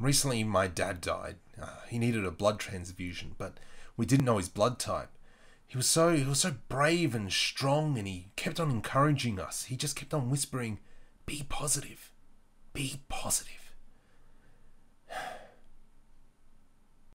Recently, my dad died. He needed a blood transfusion, but we didn't know his blood type. He was so brave and strong, and he kept on encouraging us. He just kept on whispering, "Be positive. Be positive."